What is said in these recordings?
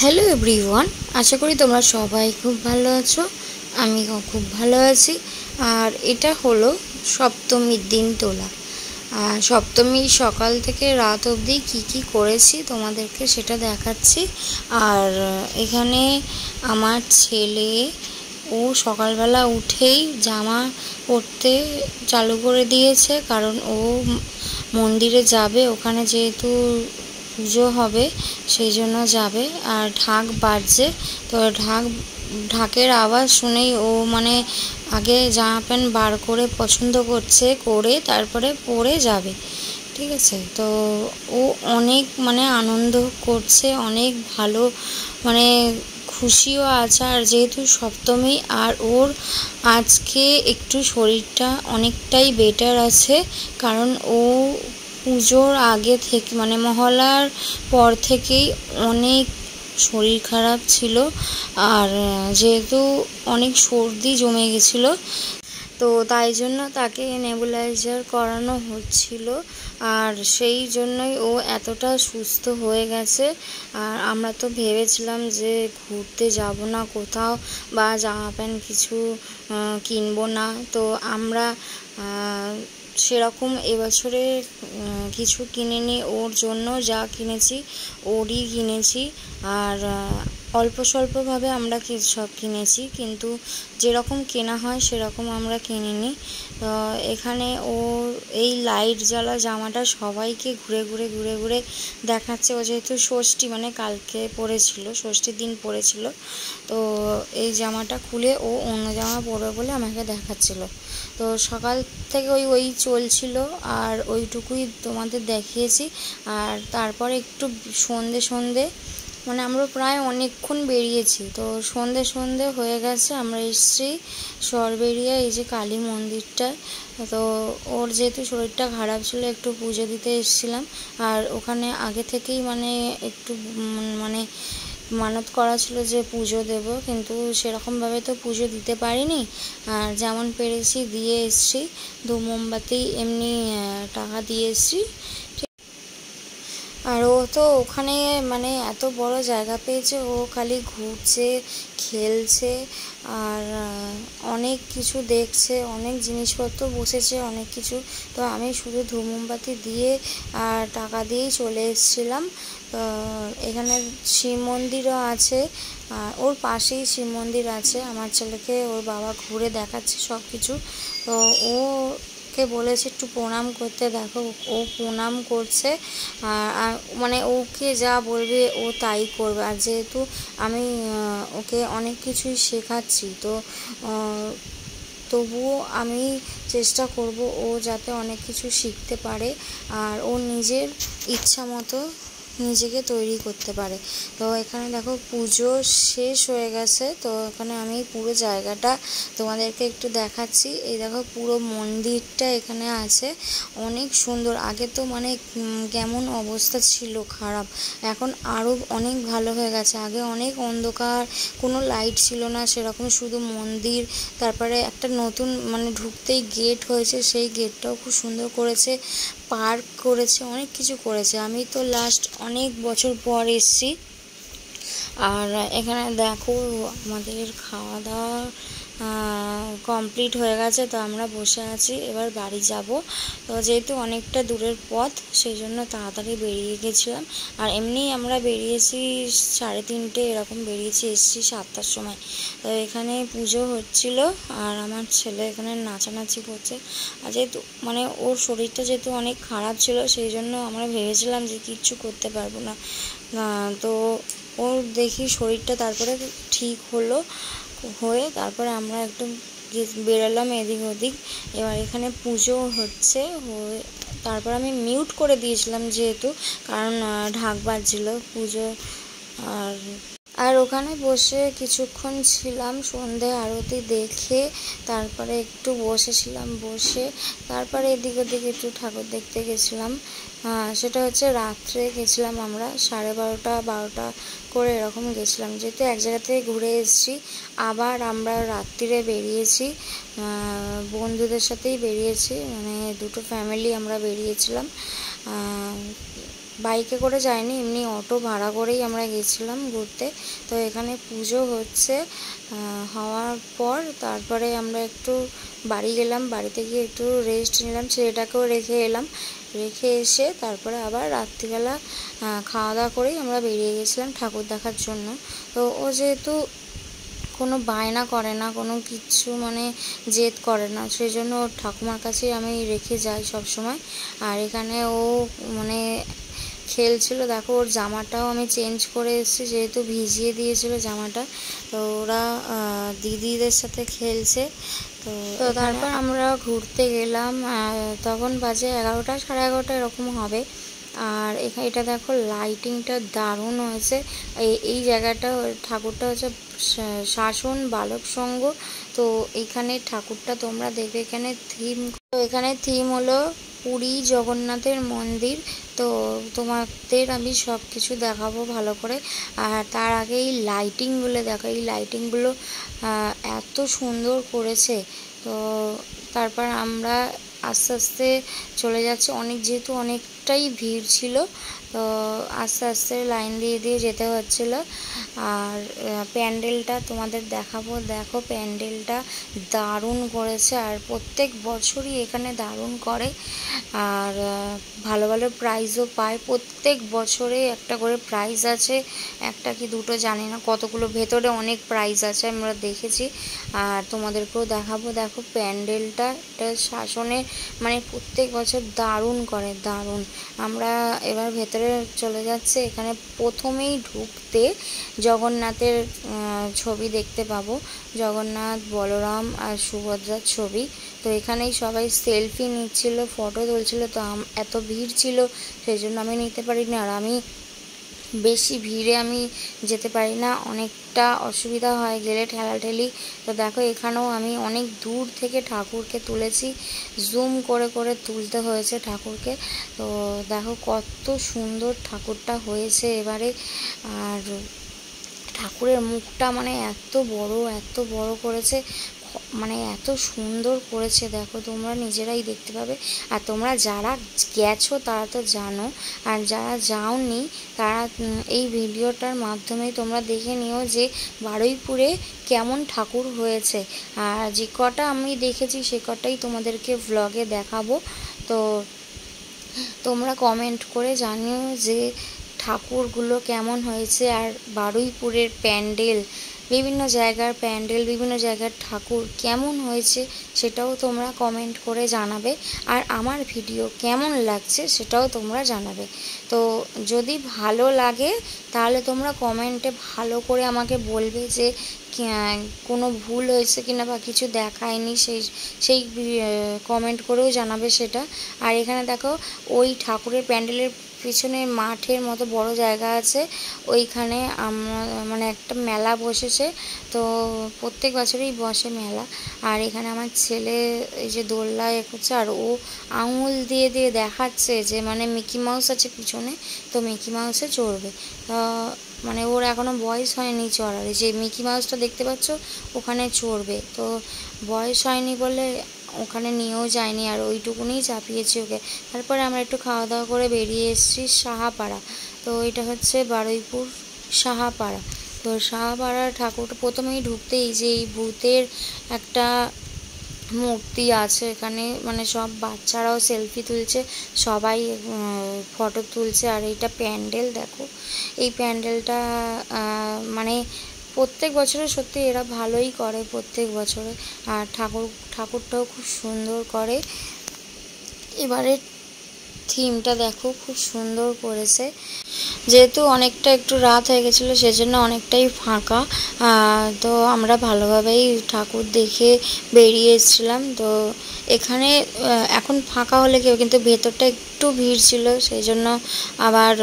Hello everyone, আশা করি তোমরা সবাই খুব ভালো আছো। আমিও খুব ভালো আছি। আর এটা হলো সপ্তমীর দিন তোলা। আর সপ্তমীর সকাল থেকে রাত অবধি কী করেছি তোমাদেরকে সেটা দেখাচ্ছি। আর এখানে আমার ছেলে ও সকালবেলা উঠেই জামা পরতে চালু করে দিয়েছে, কারণ ও মন্দিরে যাবে। ওখানে যেহেতু পুজো হবে সেই জন্য যাবে। আর ঢাক বাজছে, তো ঢাকের আওয়াজ শুনেই ও আগে জামা প্যান্ট বার করে পছন্দ করে তারপরে পরে যাবে। ঠিক আছে, তো ও অনেক আনন্দ করছে, অনেক ভালো খুশিও আছে। আর যেহেতু সপ্তমী, আর ওর আজকে একটু শরীরটা অনেকটাই বেটার আছে, কারণ ও পুজোর আগে থেকে মহালয়ার পর থেকেই অনেক শরীর খারাপ ছিল। আর যেহেতু অনেক সর্দি জমে গেছিলো, তো তাই জন্য তাকে নেবুলাইজার করানো হচ্ছিল। আর সেই জন্যই ও এতটা সুস্থ হয়ে গেছে। আর আমরা তো ভেবেছিলাম যে ঘুরতে যাব না কোথাও, বা জামা প্যান্ট কিছু কিনবো না। তো আমরা সেরকম এবছরে কিছু কিনিনি। ওর জন্য যা কিনেছি ওরই কিনেছি। আর অল্প স্বল্পভাবে আমরা সব কিনেছি, কিন্তু যেরকম কেনা হয় সেরকম আমরা কিনিনি। এখানে ও এই লাইট জ্বালা জামাটা সবাইকে ঘুরে ঘুরে দেখাচ্ছে। ও যেহেতু ষষ্ঠী কালকে পরেছিল, ষষ্ঠীর দিন পরেছিল, তো এই জামাটা খুলে ও অন্য জামা পরবে বলে আমাকে দেখাচ্ছিল। তো সকাল থেকে ওই চলছিল, আর ওইটুকুই তোমাদের দেখিয়েছি। আর তারপরে একটু সন্ধে আমরা প্রায় অনেকক্ষণ বেরিয়েছি, তো সন্ধে হয়ে গেছে। আমরা এসেছি সরবেরিয়া, এই যে কালী মন্দিরটায়। তো ওর যেহেতু শরীরটা খারাপ ছিল, একটু পুজো দিতে এসেছিলাম। আর ওখানে আগে থেকেই একটু মানত করা ছিল যে পুজো দেব, কিন্তু সেরকমভাবে তো পুজো দিতে পারিনি। আর যেমন পেরেছি দিয়ে এসেছি, মোমবাতি এমনি টাকা দিয়ে এসেছি। আর ও তো ওখানে এত বড় জায়গা পেয়েছে, ও খালি ঘুরছে, খেলছে, আর অনেক কিছু দেখছে, অনেক জিনিসপত্র বসেছে, অনেক কিছু। তো আমি শুধু মোমবাতি দিয়ে আর টাকা দিয়েই চলে এসেছিলাম। এখানে শিব মন্দিরও আছে, ওর পাশেই শিব মন্দির আছে। আমার ছেলেকে ওর বাবা ঘুরে দেখাচ্ছে সব কিছু। তো ওকে বলেছে একটু প্রণাম করতে, দেখো ও প্রণাম করছে। আর ওকে যা বলবে ও তাই করবে। আর যেহেতু আমি ওকে অনেক কিছুই শেখাচ্ছি, তো তবুও আমি চেষ্টা করব ও যাতে অনেক কিছু শিখতে পারে, আর ও নিজের ইচ্ছা মতো নিজেকে তৈরি করতে পারে। তো এখানে দেখো পুজো শেষ হয়ে গেছে, তো এখানে আমি পুরো জায়গাটা তোমাদেরকে একটু দেখাচ্ছি। এই দেখো পুরো মন্দিরটা এখানে আছে, অনেক সুন্দর। আগে তো কেমন অবস্থা ছিল খারাপ, এখন আরও অনেক ভালো হয়ে গেছে। আগে অনেক অন্ধকার, কোনো লাইট ছিল না সেরকম, শুধু মন্দির। তারপরে একটা নতুন ঢুকতেই গেট হয়েছে, সেই গেটটাও খুব সুন্দর করেছে, পার্ক করেছে, অনেক কিছু করেছে। আমি তো লাস্ট অনেক বছর পর এসেছি। আর এখানে দেখো আমাদের খাওয়া দাওয়া কমপ্লিট হয়ে গেছে, তো আমরা বসে আছি, এবার বাড়ি যাব। তো যেহেতু অনেকটা দূরের পথ, সেই জন্য তাড়াতাড়ি বেরিয়ে গেছিলাম। আর এমনি আমরা বেরিয়েছি 3:30 এরকম বেরিয়েছি, এসেছি 7টার সময়। তো এখানে পুজো হচ্ছিল, আর আমার ছেলে এখানে নাচানাচি করছে। আর যেহেতু ওর শরীরটা যেহেতু অনেক খারাপ ছিল, সেই জন্য আমরা ভেবেছিলাম যে কিচ্ছু করতে পারবো না। তো ওর দেখি শরীরটা তারপরে ঠিক হয়ে তারপরে আমরা একটু বেরোলাম এদিক ওদিক। এবার এখানে পুজো হচ্ছে, তারপর আমি মিউট করে দিয়েছিলাম যেহেতু, কারণ ঢাক বাজছিল পুজো। আর ওখানে বসে কিছুক্ষণ ছিলাম, সন্ধে আরতি দেখে তারপরে একটু বসেছিলাম। তারপরে এদিক ওদিক একটু ঠাকুর দেখতে গেছিলাম। সেটা হচ্ছে রাত্রে গেছিলাম, আমরা 12:30 করে এরকম গেছিলাম, যেহেতু এক জায়গা থেকে ঘুরে এসেছি। আবার আমরা রাত্রিরে বেরিয়েছি, বন্ধুদের সাথেই বেরিয়েছি, দুটো ফ্যামিলি আমরা বেরিয়েছিলাম। বাইকে করে যাইনি, এমনি অটো ভাড়া করেই আমরা গেছিলাম ঘুরতে। তো এখানে পুজো হচ্ছে, হওয়ার পর তারপরে আমরা একটু বাড়ি গেলাম, বাড়িতে গিয়ে একটু রেস্ট নিলাম, ছেলেটাকেও রেখে এলাম। রেখে এসে তারপরে আবার রাত্রিবেলা খাওয়া দাওয়া করেই আমরা বেরিয়ে গেছিলাম ঠাকুর দেখার জন্য। তো ও যেহেতু কোনো বায়না করে না, কোনো কিচ্ছু মানে জেদ করে না, সেই জন্য ওর ঠাকুমার কাছেই আমি রেখে যাই সব সময়। আর এখানে ও মানে খেলছিল, দেখো ওর জামাটাও আমি চেঞ্জ করে এসেছি, যেহেতু ভিজিয়ে দিয়েছিল জামাটা। তো ওরা দিদিদের সাথে খেলছে। তো তারপর আমরা ঘুরতে গেলাম, তখন বাজে 11টা সাড়ে 11টা এরকম হবে। আর এটা দেখো লাইটিংটা দারুণ হয়েছে। এই জায়গাটা ঠাকুরটা হচ্ছে শাসন বালক সংঘ। তো এইখানে ঠাকুরটা তোমরা দেখবে, এখানে থিম হলো পুরী জগন্নাথের মন্দির। তো তোমাদের আমি সব কিছু দেখাবো ভালো করে। আর তার আগে এই লাইটিংগুলো দেখো, এই লাইটিংগুলো এত সুন্দর করেছে। তো তারপর আমরা আস্তে আস্তে চলে যাচ্ছে, যেহেতু অনেকটাই ভিড় ছিল, তো আস্তে আস্তে লাইন দিয়ে দিয়ে যেতে হচ্ছিল। আর প্যান্ডেলটা তোমাদের দেখাবো, দেখো প্যান্ডেলটা দারুণ করেছে। আর প্রত্যেক বছরই এখানে দারুণ করে, আর ভালো ভালো প্রাইজও পায়। প্রত্যেক বছরে একটা করে প্রাইজ আছে, একটা কি দুটো জানি না, কতগুলো, ভেতরে অনেক প্রাইজ আছে আমরা দেখেছি। আর তোমাদেরকেও দেখাবো। দেখো প্যান্ডেলটা, এটা শাসনের মানে প্রত্যেক বছর দারুণ করে, দারুণ। আমরা এবার ভেতরে চলে যাচ্ছে। এখানে প্রথমেই ঢুকতে জগন্নাথের ছবি দেখতে পাবো, জগন্নাথ, বলরাম আর সুভদ্রার ছবি। তো এখানেই সবাই সেলফি নিচ্ছিল, ফটো তুলছিল। তো এত ভিড় ছিল, সেই জন্য আমি নিতে পারিনি। আর আমি বেশি ভিড়ে আমি যেতে পারি না, অনেকটা অসুবিধা হয় গেলে, ঠেলাঠেলি। তো দেখো এখানেও আমি অনেক দূর থেকে ঠাকুরকে তুলেছি, জুম করে করে তুলতে হয়েছে ঠাকুরকে। তো দেখো কত সুন্দর ঠাকুরটা হয়েছে এবারে। আর ঠাকুরের মুখটা মানে এত বড় করেছে, মানে এত সুন্দর করেছে, দেখো তোমরা নিজেরাই দেখতে পাবে। আর তোমরা যারা গেছো তারা তো জানো, আর যারা যাওনি তারা এই ভিডিওটার মাধ্যমে তোমরা দেখে নিও যে বারুইপুরে কেমন ঠাকুর হয়েছে। আর যে কটা আমি দেখেছি সে কটাই তোমাদেরকে ভ্লগে দেখাবো। তো তোমরা কমেন্ট করে জানিও যে ঠাকুরগুলো কেমন হয়েছে। আর বারুইপুরের প্যান্ডেল, বিভিন্ন জায়গার প্যান্ডেল, বিভিন্ন জায়গার ঠাকুর কেমন হয়েছে সেটাও তোমরা কমেন্ট করে জানাবে। আর আমার ভিডিও কেমন লাগছে সেটাও তোমরা জানাবে। তো যদি ভালো লাগে তাহলে তোমরা কমেন্টে ভালো করে আমাকে বলবে যে কোনো ভুল হয়েছে কিনা বা কিছু দেখায়নি, সেই কমেন্ট করেও জানাবে সেটা। আর এখানে দেখো ওই ঠাকুরের প্যান্ডেলের পিছনে মাঠের মতো বড় জায়গা আছে, ওইখানে আমরা মানে একটা মেলা বসেছে। তো প্রত্যেক বছরই বসে মেলা। আর এখানে আমার ছেলে এই যে দোলনায় করছে, আর ও আঙুল দিয়ে দিয়ে দেখাচ্ছে যে মানে মিকি মাউস আছে পিছনে, তো মিকি মাউসে চড়বে। মানে ওর এখনও বয়স হয়নি চড়ার, যে মিকি মাউসটা দেখতে পাচ্ছ ওখানে চড়বে। তো বয়স হয়নি বলে ওখানে নিয়েও যায়নি, আর ওইটুকুনি চাপিয়েছি ওকে। তারপরে আমরা একটু খাওয়া দাওয়া করে বেরিয়ে এসেছি সাহাপাড়া। তো এটা হচ্ছে বারুইপুর সাহাপাড়া। তো সাহাপাড়ার ঠাকুরটা প্রথমেই ঢুকতেই যে এই ভূতের একটা মূর্তি আছে এখানে, মানে সব বাচ্চারাও সেলফি তুলছে, সবাই ফটো তুলছে। আর এইটা প্যান্ডেল, দেখো এই প্যান্ডেলটা মানে প্রত্যেক বছরে সত্যি এরা ভালোই করে প্রত্যেক বছরে। আর ঠাকুরটাও খুব সুন্দর করে। এবারে থিমটা দেখো খুব সুন্দর করেছে, যেহেতু অনেকটা একটু রাত হয়ে গেছিলো সেজন্য অনেকটাই ফাঁকা। তো আমরা ভালোভাবেই ঠাকুর দেখে বেরিয়ে এসেছিলাম। তো এখানে এখন ফাঁকা হলে কেউ, কিন্তু ভেতরটা একটু ভিড় ছিল, সেই জন্য আবার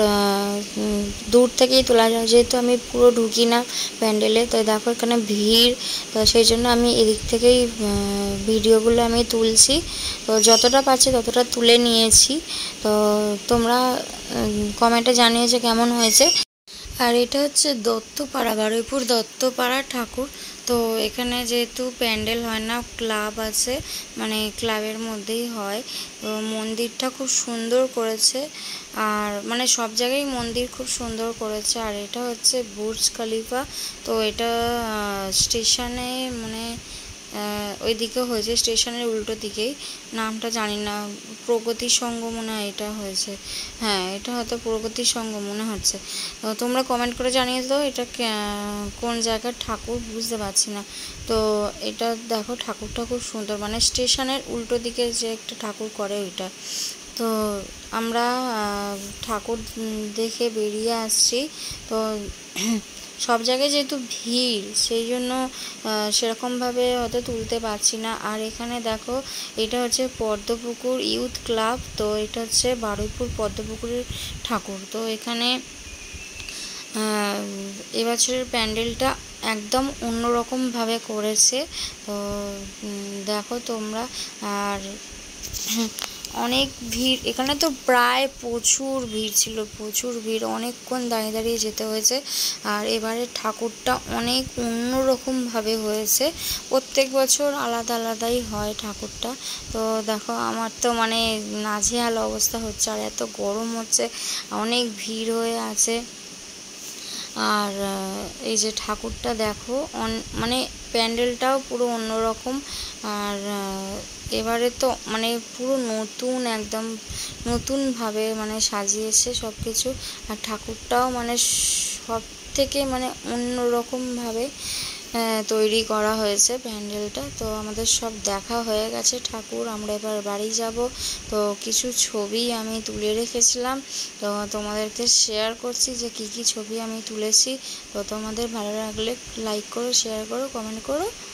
দূর থেকেই তোলা যায়, যেহেতু আমি পুরো ঢুকি না প্যান্ডেলে। তো দেখো এখানে ভিড়, তো সেই জন্য আমি এদিক থেকেই ভিডিওগুলো আমি তুলছি। তো যতটা পারছি ততটা তুলে নিয়েছি। তো তোমরা কমেন্টে জানিয়ে যে কেমন হয়েছে। আর এটা হচ্ছে দত্তপাড়া, বারুইপুর দত্তপাড়া ঠাকুর। তো এখানে যেহেতু প্যান্ডেল হয় না, ক্লাব আছে, মানে ক্লাবের মধ্যেই হয়। তো মন্দিরটা খুব সুন্দর করেছে, আর মানে সব জায়গায় মন্দির খুব সুন্দর করেছে। আর এটা হচ্ছে বুর্জ খলিফা। তো এটা স্টেশনে মানে ওইদিকে হয়েছে, স্টেশনের উল্টো দিকেই, নামটা জানি না, প্রগতি সংঘ মনে হয় এটা হয়েছে। হ্যাঁ, এটা হয়তো প্রগতি সংঘ মনে হচ্ছে। তো তোমরা কমেন্ট করে জানিয়ে দাও এটা কোন জায়গার ঠাকুর, বুঝতে পারছি না। তো এটা দেখো, ঠাকুরটা খুব সুন্দর, মানে স্টেশনের উল্টো দিকে যে একটা ঠাকুর করে ওইটা। তো আমরা ঠাকুর দেখে বেরিয়ে আসছি। তো সব জায়গায় যেহেতু ভিড়, সেই জন্য সেরকমভাবে হয়তো তুলতে পারছি না। আর এখানে দেখো, এটা হচ্ছে পদ্মপুকুর ইউথ ক্লাব। তো এটা হচ্ছে বারুইপুর পদ্মপুকুরের ঠাকুর। তো এখানে এবছরের প্যান্ডেলটা একদম অন্যরকমভাবে করেছে। তো দেখো তোমরা। আর অনেক ভিড় এখানে, তো প্রায় প্রচুর ভিড় ছিল, প্রচুর ভিড়, অনেকক্ষণ দাঁড়িয়ে দাঁড়িয়ে যেতে হয়েছে। আর এবারে ঠাকুরটা অনেক অন্যরকমভাবে হয়েছে, প্রত্যেক বছর আলাদা আলাদাই হয় ঠাকুরটা। তো দেখো, আমার তো মানে নাজেহাল অবস্থা হচ্ছে, আর এত গরম হচ্ছে, অনেক ভিড় হয়ে আছে। আর এই যে ঠাকুরটা দেখো, মানে প্যান্ডেলটাও পুরো অন্যরকম। আর এবারে তো মানে পুরো নতুন, একদম নতুনভাবে মানে সাজিয়েছে সব কিছু। আর ঠাকুরটাও মানে সব থেকে মানে অন্যরকমভাবে তৈরি করা হয়েছে প্যান্ডেলটা। তো আমাদের সব দেখা হয়ে গেছে ঠাকুর, আমরা এবার বাড়ি যাব। তো কিছু ছবি আমি তুলে রেখেছিলাম, তো তোমাদেরকে শেয়ার করছি যে কি কি ছবি আমি তুলেছি। তো তোমাদের ভালো লাগলে লাইক করো, শেয়ার করো, কমেন্ট করো।